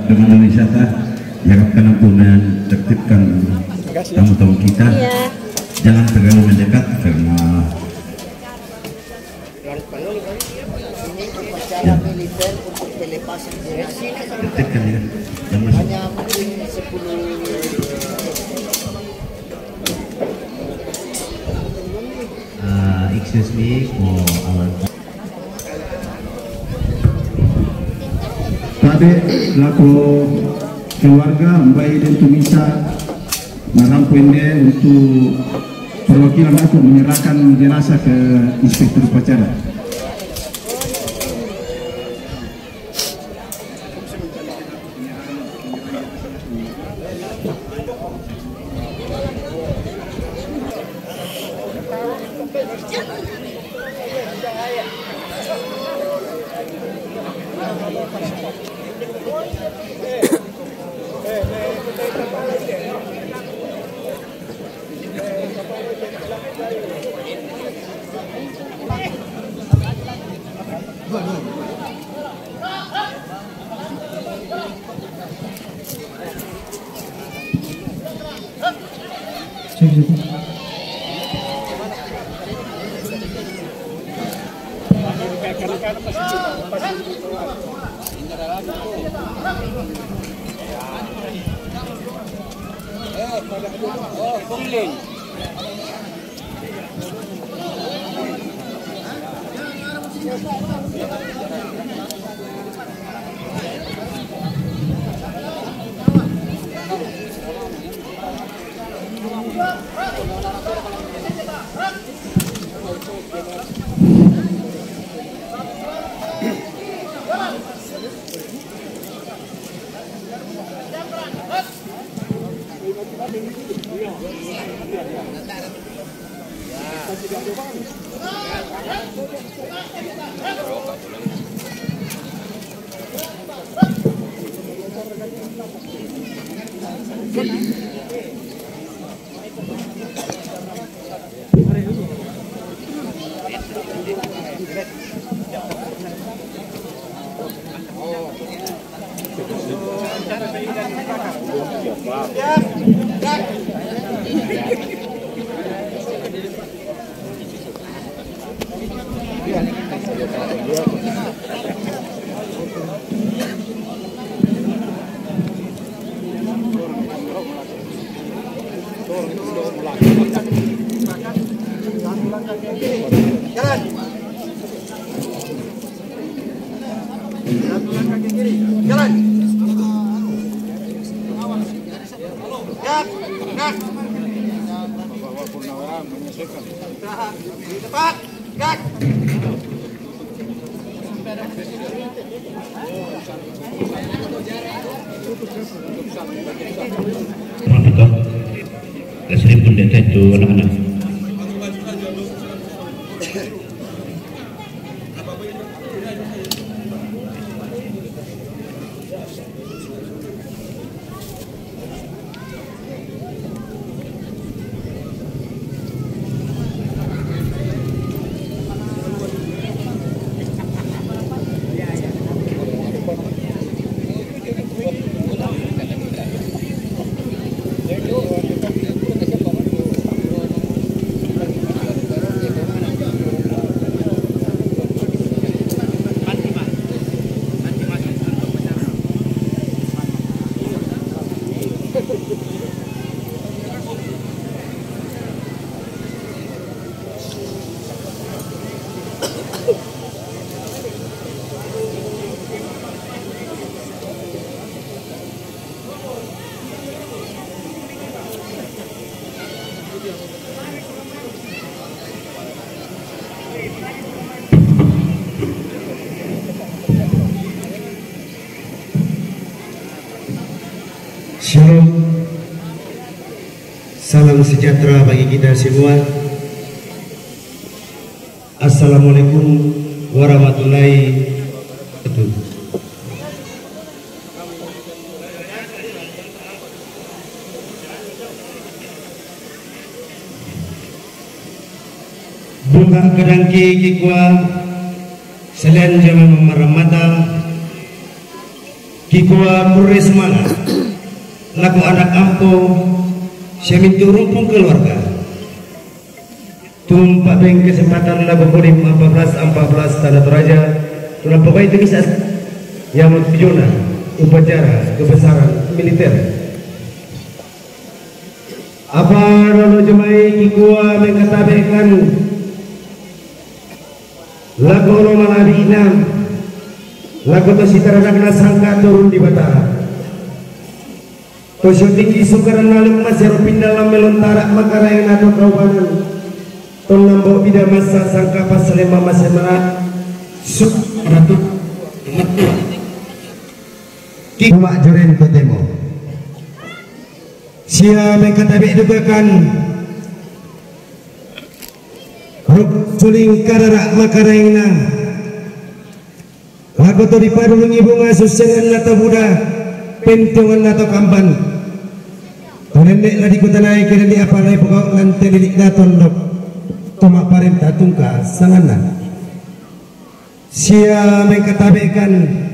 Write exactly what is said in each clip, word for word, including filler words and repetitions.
dengan wisata diharapkan ampunan tertibkan tamu-tamu kita. Iya. Jangan terlalu mendekat karena upacara militer untuk pelepasan jenazah. tertibkan ya. Yang masuk. Hanya mungkin sepuluh. Uh, excuse me for our Tadi laku keluarga Mbak dan Tumisa mengampuinnya untuk perwakilan aku menyerahkan jenazah ke inspektur upacara. Kesini pun data itu anak-anak. Shalom, salam sejahtera bagi kita semua. Assalamualaikum warahmatullahi wabarakatuh. Bunga kedangki kikwa selain jaman memerah mata Kikua Murre Semangat laku anak ampo Syamintu rumpung keluarga tumpak beng kesempatan lagu kodim empat belas empat belas Tanda Toraja tulang pokok itu bisa yang tujuana upacara kebesaran militer apa lalu jemai kikua mengatabekan lagu nomalabi enam lagu to sitaranakna sangka turun di Batara Tosyo tinggi sukaran nalung mas jaro pindalam melontara makara yang nato kaubanan tong nambo bida masa sangka pas selema mas merat suk ratu Kikuma joren kotemo sia mengkatabe dugakan ruk suling karara makara yang na lagu to dipadulungi bunga susengan nato buda pentungan nato kampan Nenek lagi ku tanai kira di apa lagi pokok nanti lilik daton dok tomak parin tatungka sangana sia mengkatabekan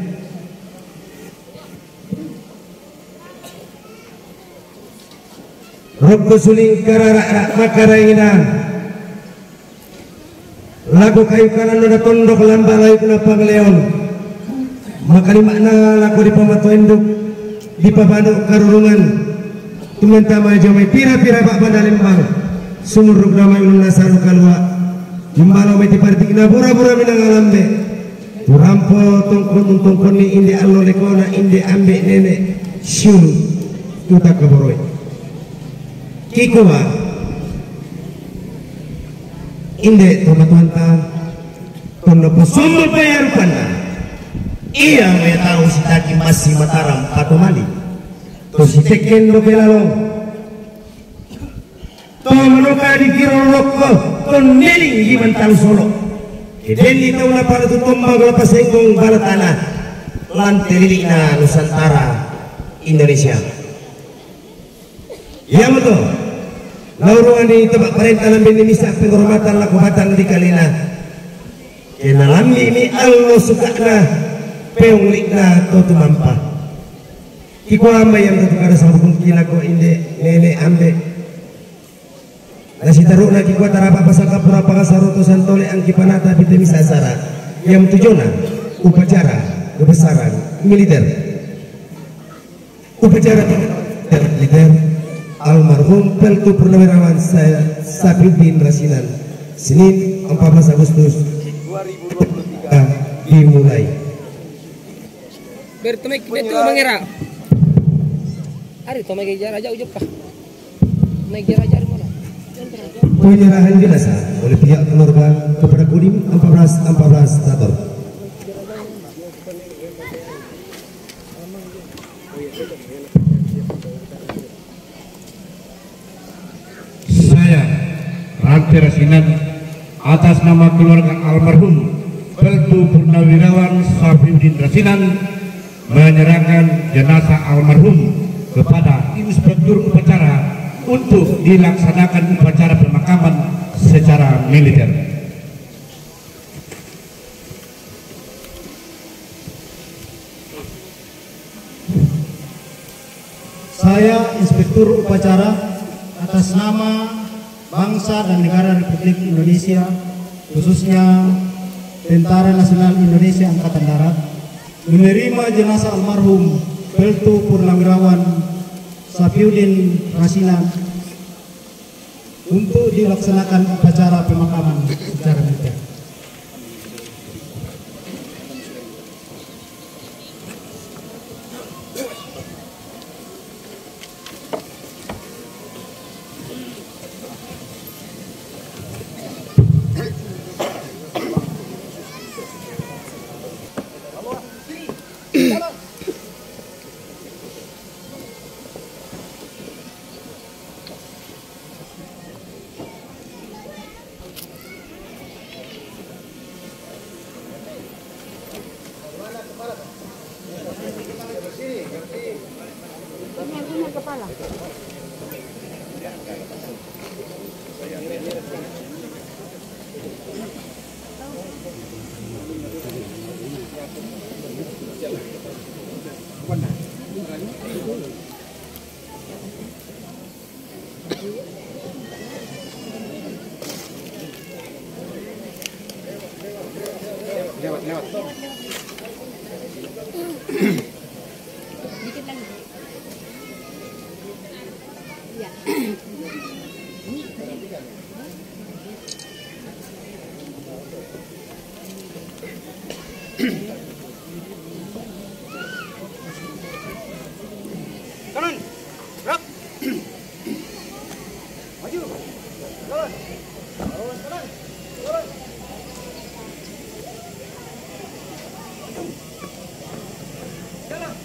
rokko suling karara makara ina lagu kayu kanan udah tondok lamba layu kuna pangleon makali makna laku di pamatuenduk di pabanduk karurungan Tumantama jamai pira-pira bak bandalembang sumuruk damai ulun nasaru kalua Jumbalo meti partik na bura-bura minang alambe Turampo tongkon tongkon ni inde allo lekona inde ambe nene syum tuta kaboroi Kikuwa inde tomatuanta tondo posumbo bayar panda iya me tahu si taki masih Mataram atau Mali to si teken do belalo to manoka di kiro lokko to neling giman talu solo eden itu na para tu tomba gala pasengong balatana lan telilina Nusantara Indonesia ya betul lauruan di tempat perintah lambe ni misa penghormatan laku batang di kalina kenalam ini Allah sukakna peunglikna to tumampa Iko amba yang tentu kada sama kungkina ko inde nene ambe nasi taruh lagi ko tarapa pasaka pura pangasaroto santole ang kipanata bitemi sasara yang tujuana upacara kebesaran militer upacara militer almarhum Peltu Purnawirawan Sapyudin Rasinan Senin empat belas Agustus dua ribu dua puluh tiga dimulai bertemek itu mengira Ari to may jara aja ujub pa. May jara aja mana? Penyerahan jenazah oleh pihak keluarga kepada Kodim empat belas empat belas Tator. Saya Ranti Rasinan atas nama keluarga almarhum Peltu Purnawirawan Sapyudin Rasinan menyerahkan jenazah almarhum kepada Inspektur Upacara untuk dilaksanakan upacara pemakaman secara militer. Saya Inspektur Upacara atas nama bangsa dan negara Republik Indonesia, khususnya Tentara Nasional Indonesia Angkatan Darat, menerima jenazah almarhum Peltu Purnawirawan Sapyudin Rasinan untuk dilaksanakan upacara pemakaman secara militer. Kanan, gerak. Maju, jalan. Terus kanan, jalan. Jalan.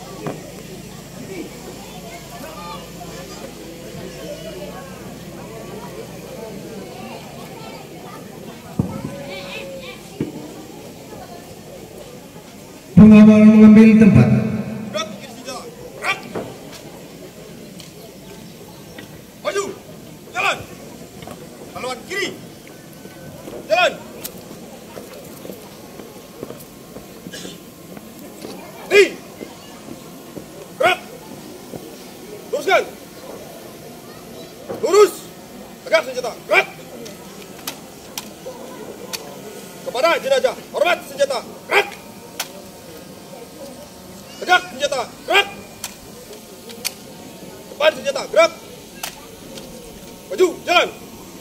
Pengawal mengambil tempat. Maju, jalan. Haluan kiri, jalan. Nih, gerak. Luruskan. Lurus. Tegak senjata. Gerak. Kepada jenazah, hormat senjata. Gerak. Tegak senjata. Gerak. Depan senjata. Gerak. Maju, jalan.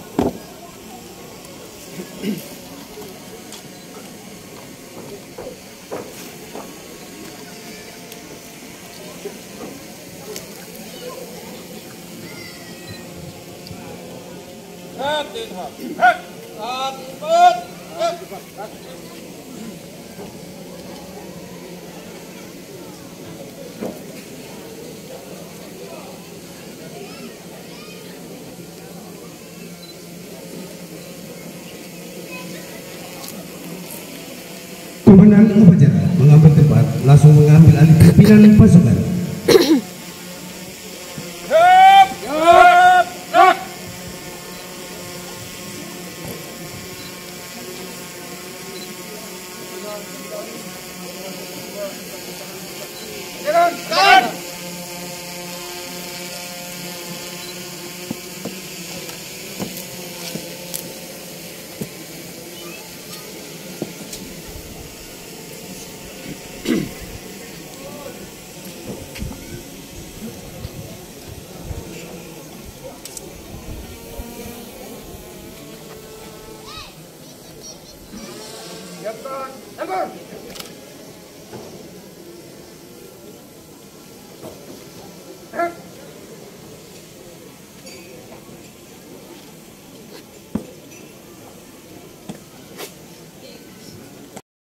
Hak dan hak. Hak. Hak. Hak. Hak. Komandan upacara mengambil tempat, langsung mengambil alih pimpinan pasukan. Hak. Hak. Hak. Jalan. Jalan. Siapkan, tembak.